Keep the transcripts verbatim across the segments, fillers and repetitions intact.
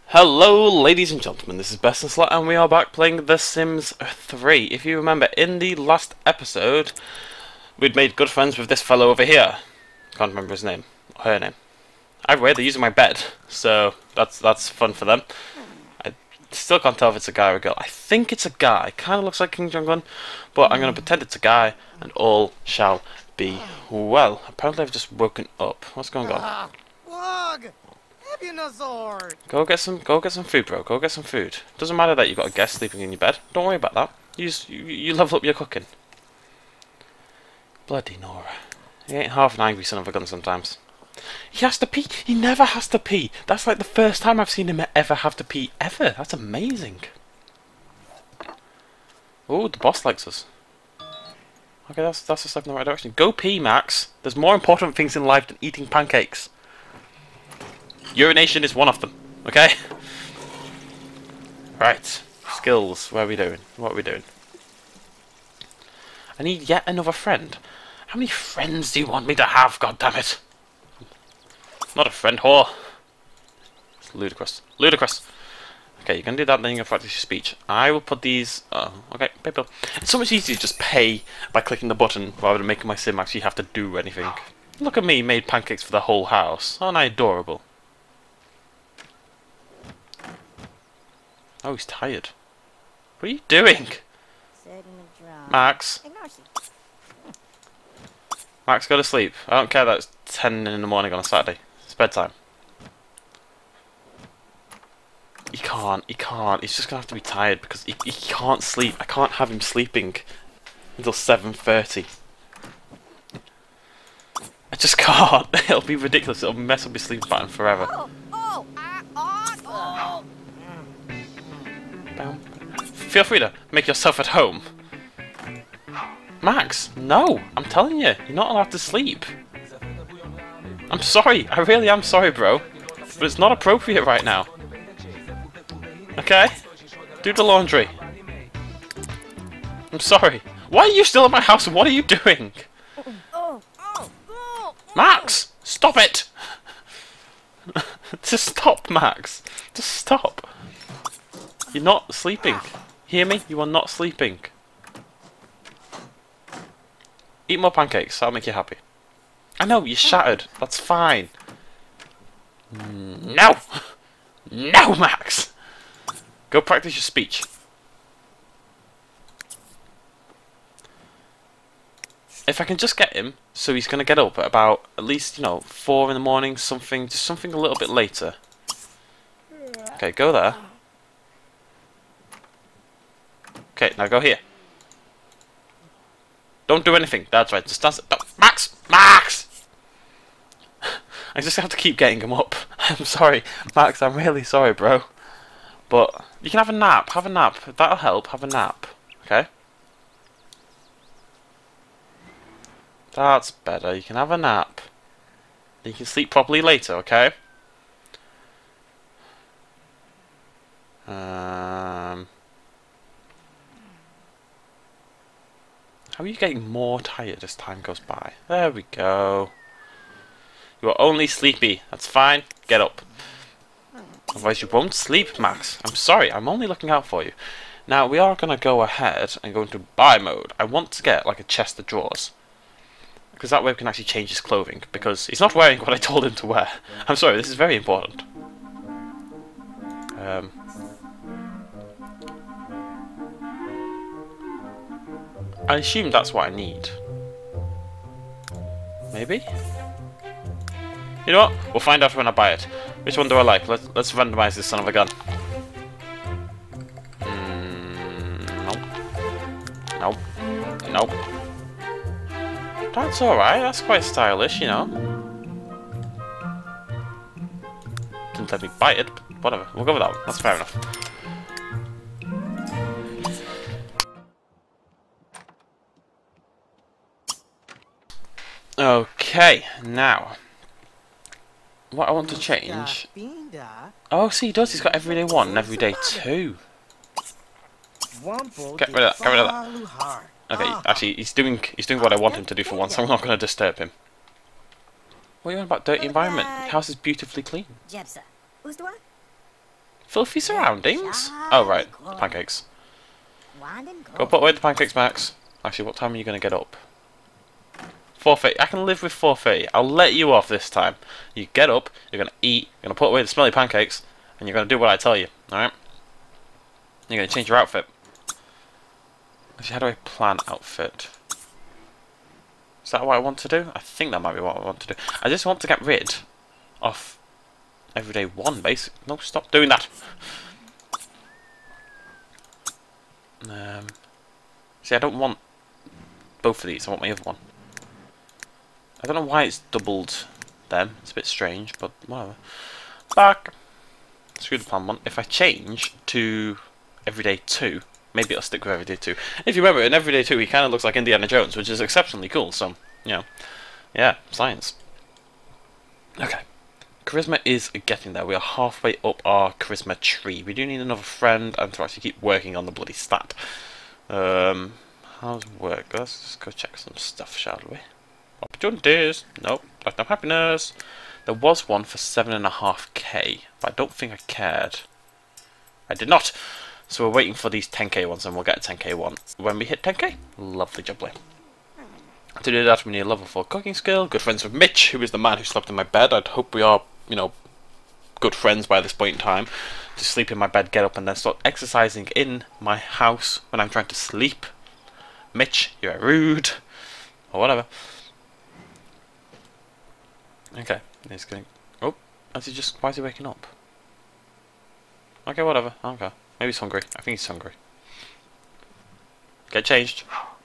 Hello ladies and gentlemen, this is Best in Slot and we are back playing The Sims three. If you remember, in the last episode we'd made good friends with this fellow over here. Can't remember his name, or her name. Either way, they're using my bed, so that's that's fun for them. I still can't tell if it's a guy or a girl. I think it's a guy, kinda looks like King Jong-un, but I'm gonna pretend it's a guy and all shall be well. Apparently I've just woken up. What's going on? Go get some. Go get some food, bro. Go get some food. Doesn't matter that you've got a guest sleeping in your bed. Don't worry about that. You just, you, you level up your cooking. Bloody Nora. He ain't half an angry son of a gun sometimes. He has to pee. He never has to pee. That's like the first time I've seen him ever have to pee ever. That's amazing. Oh, the boss likes us. Okay, that's that's a step in the right direction. Go pee, Max. There's more important things in life than eating pancakes. Urination is one of them, okay? Right. Skills. What are we doing? What are we doing? I need yet another friend. How many friends do you want me to have, goddammit? Not a friend whore. It's ludicrous. Ludicrous. Okay, you can do that, then you can practice your speech. I will put these... Oh, okay, pay bill. It's so much easier to just pay by clicking the button rather than making my sim actually have to do anything. Look at me, made pancakes for the whole house. Aren't I adorable? Oh, he's tired. What are you doing? Max. Max, go to sleep. I don't care that it's ten in the morning on a Saturday. It's bedtime. He can't, he can't. He's just going to have to be tired because he, he can't sleep. I can't have him sleeping until seven thirty. I just can't. It'll be ridiculous. It'll mess up his sleep pattern forever. Oh, oh, uh, oh. Feel free to make yourself at home. Max, no! I'm telling you, you're not allowed to sleep. I'm sorry, I really am sorry, bro. But it's not appropriate right now. Okay? Do the laundry. I'm sorry. Why are you still at my house and what are you doing? Max! Stop it! Just stop, Max. Just stop. You're not sleeping. Hear me? You are not sleeping. Eat more pancakes. That'll make you happy. I know, you're shattered. That's fine. No! No, Max! Go practice your speech. If I can just get him, so he's going to get up at about, at least, you know, four in the morning, something, just something a little bit later. Okay, go there. Okay, now go here. Don't do anything. That's right. Just dance. No, Max! Max! I just have to keep getting him up. I'm sorry. Max, I'm really sorry, bro. But you can have a nap. Have a nap. That'll help. Have a nap. Okay? That's better. You can have a nap. You can sleep properly later, okay? Um... How are you getting more tired as time goes by? There we go. You are only sleepy. That's fine. Get up. Otherwise you won't sleep, Max. I'm sorry. I'm only looking out for you. Now, we are going to go ahead and go into buy mode. I want to get like a chest of drawers. Because that way we can actually change his clothing. Because he's not wearing what I told him to wear. I'm sorry. This is very important. Um... I assume that's what I need. Maybe? You know what? We'll find out when I buy it. Which one do I like? Let's, let's randomize this son of a gun. Mm, nope. Nope. Nope. That's alright. That's quite stylish, you know. Didn't let me buy it, but whatever. We'll go with that one. That's fair enough. Okay, now, what I want to change... Oh, see, he does. He's got everyday one and everyday two. Get rid of that. Get rid of that. Okay, actually, he's doing he's doing what I want him to do for once, so I'm not going to disturb him. What are you on about dirty environment? The house is beautifully clean. Filthy surroundings? Oh, right. Pancakes. Go put away the pancakes, Max. Actually, what time are you going to get up? four thirty. I can live with four thirty. I'll let you off this time. You get up, you're going to eat, you're going to put away the smelly pancakes, and you're going to do what I tell you. Alright? You're going to change your outfit. Actually, how do I plan outfit? Is that what I want to do? I think that might be what I want to do. I just want to get rid of everyday one, basically. No, stop doing that. Um, see, I don't want both of these. I want my other one. I don't know why it's doubled them. It's a bit strange, but whatever. Back. Screw the plan one. If I change to everyday two, maybe it'll stick with everyday two. If you remember, in everyday two, he kind of looks like Indiana Jones, which is exceptionally cool. So, you know, yeah, science. Okay. Charisma is getting there. We are halfway up our charisma tree. We do need another friend and to actually keep working on the bloody stat. Um, how's work? Let's just go check some stuff, shall we? Opportunities. Nope. Lifetime happiness. There was one for seven and a half k, but I don't think I cared. I did not. So we're waiting for these ten k ones, and we'll get a ten k one when we hit ten k. Lovely jubbly. To do that, we need a level four cooking skill. Good friends with Mitch, who is the man who slept in my bed. I'd hope we are, you know, good friends by this point in time. To sleep in my bed, get up, and then start exercising in my house when I'm trying to sleep. Mitch, you're rude, or whatever. Okay, he's going. Oh, is he just? Why is he waking up? Okay, whatever. Okay, maybe he's hungry. I think he's hungry. Get changed.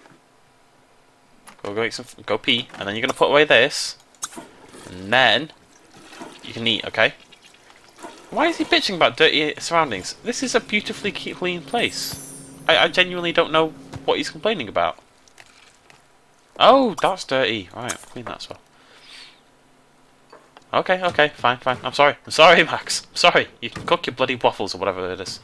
Go go make some. Go pee, and then you're gonna put away this, and then you can eat. Okay. Why is he bitching about dirty surroundings? This is a beautifully clean place. I, I genuinely don't know what he's complaining about. Oh, that's dirty. Right, I'll clean that as well. Okay, okay, fine, fine. I'm sorry. I'm sorry, Max. I'm sorry. You can cook your bloody waffles or whatever it is.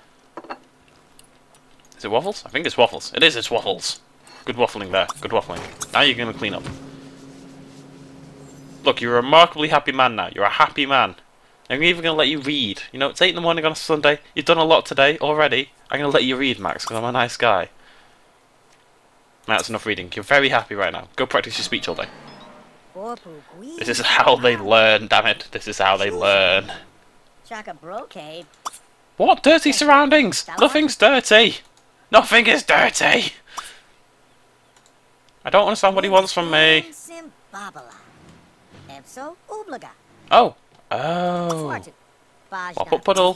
Is it waffles? I think it's waffles. It is, it's waffles. Good waffling there. Good waffling. Now you're going to clean up. Look, you're a remarkably happy man now. You're a happy man. I'm even going to let you read. You know, it's eight in the morning on a Sunday. You've done a lot today already. I'm going to let you read, Max, because I'm a nice guy. Now that's enough reading. You're very happy right now. Go practice your speech all day. This is how they learn, damn it. This is how they learn. What? Dirty surroundings! Nothing's dirty! Nothing is dirty! I don't understand what he wants from me. Oh. Oh. Pop up puddle.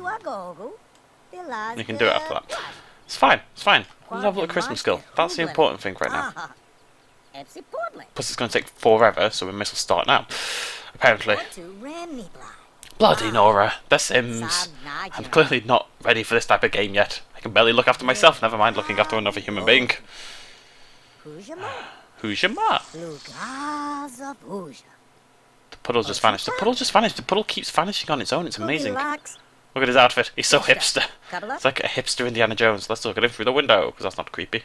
You can do it after that. It's fine, it's fine. Level a Christmas skill. That's the important thing right now. Plus it's going to take forever, so we might as well start now. Apparently. Bloody Nora, The Sims. I'm clearly not ready for this type of game yet. I can barely look after myself, never mind looking after another human being. Who's your ma? The puddle just vanished. The puddle just vanished. The puddle keeps vanishing on its own. It's amazing. Look at his outfit. He's so hipster. It's like a hipster Indiana Jones. Let's look at him through the window, because that's not creepy.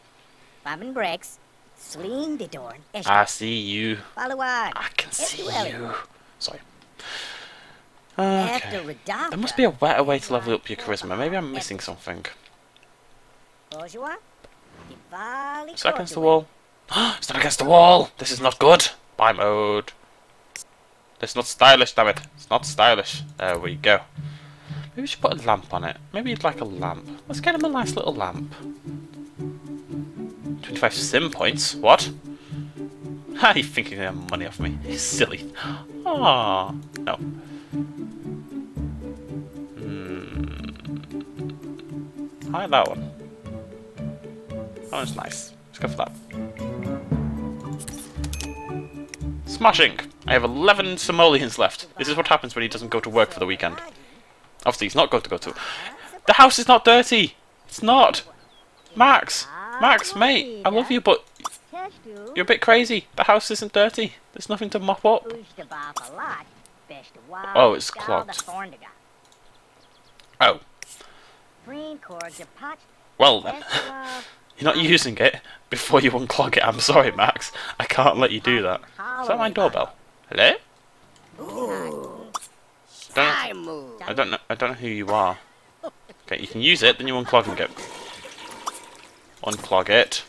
I see you. I can see you. Sorry. Okay. There must be a better way to level up your charisma. Maybe I'm missing something. Is that against the wall? It's not against the wall! This is not good! Buy mode. It's not stylish, damn it. It's not stylish. There we go. Maybe we should put a lamp on it. Maybe you'd like a lamp. Let's get him a nice little lamp. twenty-five sim points? What? Ha, you think you're gonna have money off me? You silly. Ah, no. Hmm. I like that one. That one's nice. Let's go for that. Smashing! I have eleven simoleons left. This is what happens when he doesn't go to work for the weekend. Obviously, he's not going to go to... The house is not dirty! It's not! Max! Max, mate! I love you, but... You're a bit crazy. The house isn't dirty. There's nothing to mop up. Oh, it's clogged. Oh. Well then. You're not using it before you unclog it. I'm sorry, Max. I can't let you do that. Is that my doorbell? Hello? Don't know, I don't know. I don't know who you are. Okay, you can use it. Then you unclogging it. Unclog it,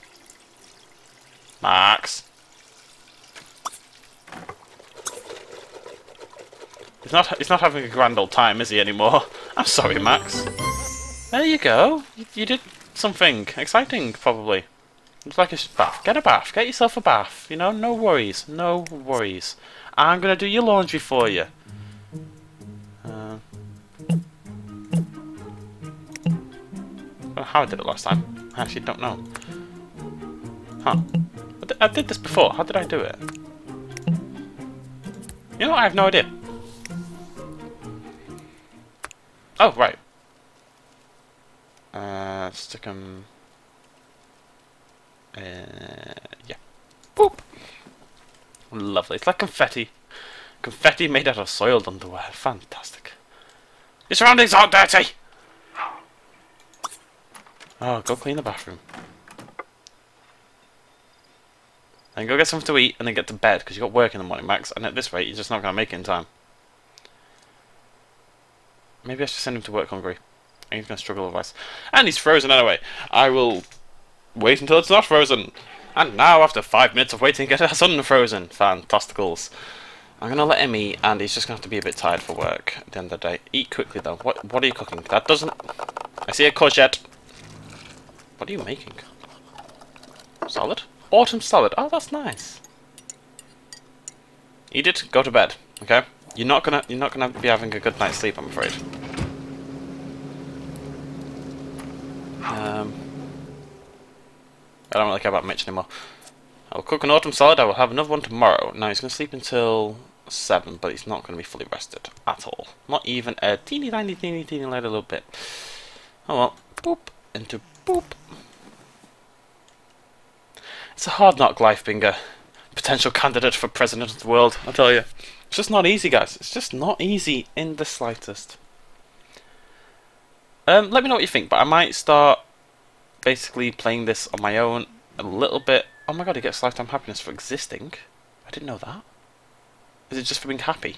Max. He's not. He's not having a grand old time, is he anymore? I'm sorry, Max. There you go. You, you did something exciting, probably. It's like a bath. Get a bath. Get yourself a bath. You know, no worries. No worries. I'm gonna do your laundry for you. Uh, well, how I did it last time? I actually don't know. Huh? I did, I did this before. How did I do it? You know what? I have no idea. Oh, right. Uh, stick them. Uh, yeah. Boop. Lovely. It's like confetti. Confetti made out of soiled underwear. Fantastic. Your surroundings aren't dirty! Oh, go clean the bathroom. And go get something to eat and then get to bed because you got work in the morning, Max. And at this rate, you're just not going to make it in time. Maybe I should send him to work hungry. And he's going to struggle otherwise. And he's frozen anyway. I will wait until it's not frozen. And now, after five minutes of waiting, get us unfrozen. Fantasticals. I'm going to let him eat, and he's just going to have to be a bit tired for work at the end of the day. Eat quickly, though. What What are you cooking? That doesn't... I see a courgette. What are you making? Salad? Autumn salad. Oh, that's nice. Eat it. Go to bed. Okay? You're not gonna. You're not gonna be having a good night's sleep, I'm afraid. Um... I don't really care about Mitch anymore. I will cook an autumn salad. I will have another one tomorrow. Now he's going to sleep until seven, but he's not going to be fully rested at all. Not even a teeny tiny, teeny, teeny little bit. Oh well. Boop into boop. It's a hard knock life being a potential candidate for president of the world. I tell you, it's just not easy, guys. It's just not easy in the slightest. Um, let me know what you think. But I might start basically playing this on my own a little bit. Oh my god, he gets lifetime happiness for existing. I didn't know that. Is it just for being happy?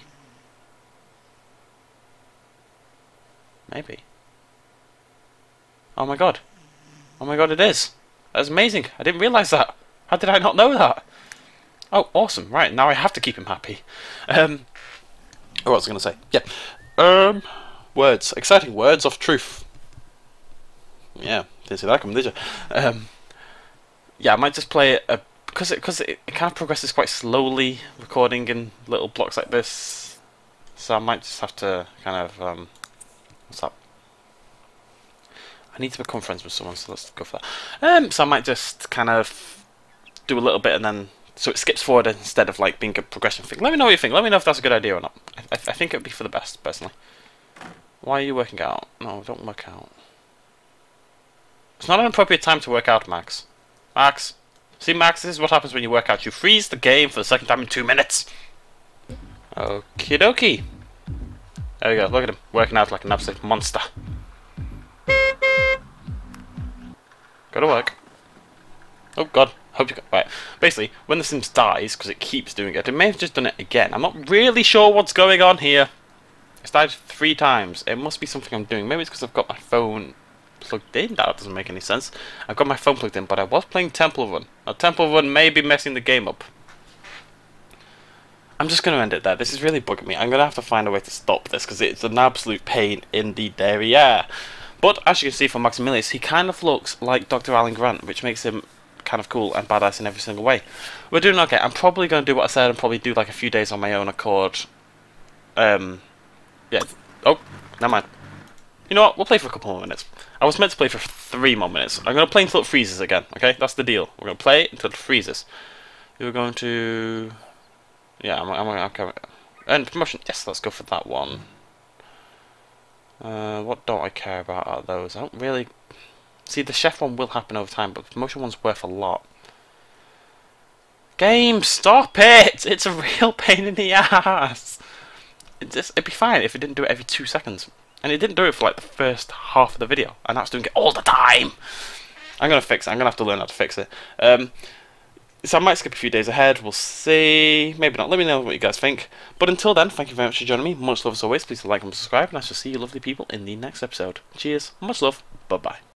Maybe. Oh my god. Oh my god, it is. That's amazing. I didn't realise that. How did I not know that? Oh, awesome. Right, now I have to keep him happy. Um, what was I going to say? Yeah. Um, words. Exciting words of truth. Yeah, didn't see that coming, did you? Um, yeah, I might just play it, uh, because it, cause it, it kind of progresses quite slowly, recording in little blocks like this. So I might just have to kind of, um, what's up? I need to become friends with someone, so let's go for that. Um, so I might just kind of do a little bit and then, so it skips forward instead of like being a progression thing. Let me know what you think. Let me know if that's a good idea or not. I, I, I think it would be for the best, personally. Why are you working out? No, don't work out. It's not an appropriate time to work out, Max. Max. See, Max, this is what happens when you work out. You freeze the game for the second time in two minutes. Okie dokie. There we go. Look at him. Working out like an absolute monster. Go to work. Oh, God. Hope you got... Right. Basically, when the Sims dies, because it keeps doing it, it may have just done it again. I'm not really sure what's going on here. It's died three times. It must be something I'm doing. Maybe it's because I've got my phone plugged in. That doesn't make any sense. I've got my phone plugged in, but I was playing Temple Run. Now, Temple Run may be messing the game up. I'm just going to end it there. This is really bugging me. I'm going to have to find a way to stop this, because it's an absolute pain in the derriere. But, as you can see from Maximilius, he kind of looks like Doctor Alan Grant, which makes him kind of cool and badass in every single way. We're doing okay. I'm probably going to do what I said and probably do like a few days on my own accord. Um, yeah. Oh, never mind. You know what? We'll play for a couple more minutes. I was meant to play for three more minutes. I'm going to play until it freezes again, okay? That's the deal. We're going to play until it freezes. We're going to... Yeah, I'm, I'm, I'm okay. Earn promotion. Yes, let's go for that one. Uh, what don't I care about are those? I don't really... See, the chef one will happen over time, but the promotion one's worth a lot. Game, stop it! It's a real pain in the ass! It just, it'd be fine if it didn't do it every two seconds. And it didn't do it for like the first half of the video, and that's doing it all the time! I'm gonna fix it. I'm gonna have to learn how to fix it. Um, So I might skip a few days ahead, we'll see. Maybe not, let me know what you guys think. But until then, thank you very much for joining me. Much love as always, please like and subscribe, and I shall see you lovely people in the next episode. Cheers, much love, bye bye.